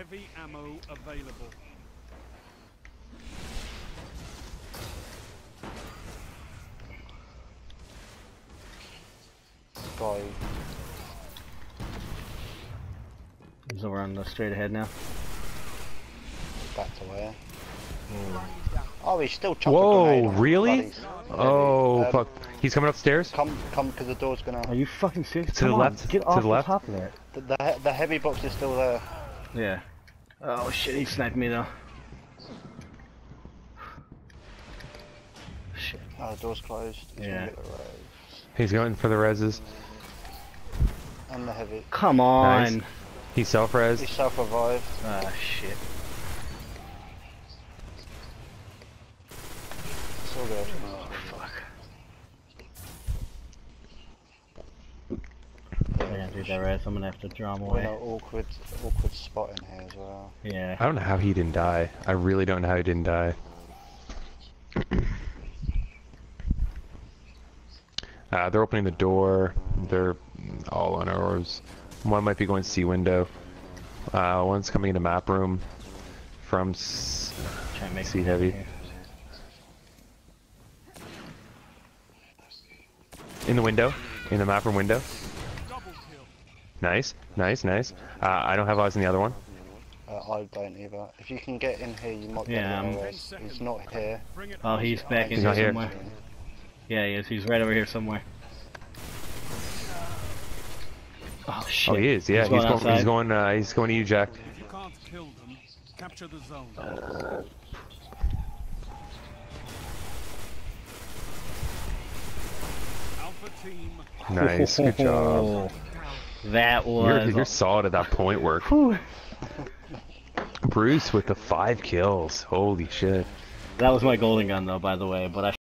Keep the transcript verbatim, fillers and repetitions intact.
Heavy ammo available. Guy. So we're on the straight ahead now. Back to where? Oh. Oh, he's still chopping. Whoa, really? Oh, um, fuck. He's coming upstairs? Come, come, because the door's gonna. Are you fucking serious? To Come the on, left, get to off the the, left. top of there. The, the the heavy box is still there. Yeah. Oh shit, he sniped me though. Shit. Oh, the door's closed. He's Yeah. gonna get the res. He's going for the reses. And the heavy. Come on. Nice. He self-res. He's self-revived. Ah shit. It's all good. Oh fuck. I can't do that right, so I'm gonna have to draw him We're in away. an awkward, awkward spot in here as well. Yeah. I don't know how he didn't die. I really don't know how he didn't die. Uh, they're opening the door. They're all on ours. One might be going C window. Uh, one's coming into map room from s Try and make C him heavy. here. In the window. In the map room window. Double kill. Nice. Nice, nice. Uh, I don't have eyes on the other one. Uh, I don't either. If you can get in here, you might get Yeah, the um, res. He's not here. Bring it Oh, home. he's back in He's here not here. somewhere. Yeah, he is. He's right over here somewhere. Oh shit. Oh, he is. Yeah, He's he's going going. outside. He's going. Uh, he's going to you, Jack. If you can't kill them, capture the zone. Alpha team. Nice. Good job. That You're, was. you're solid at that point work. Whew. Bruce with the five kills. Holy shit. That was my golden gun though, by the way, but I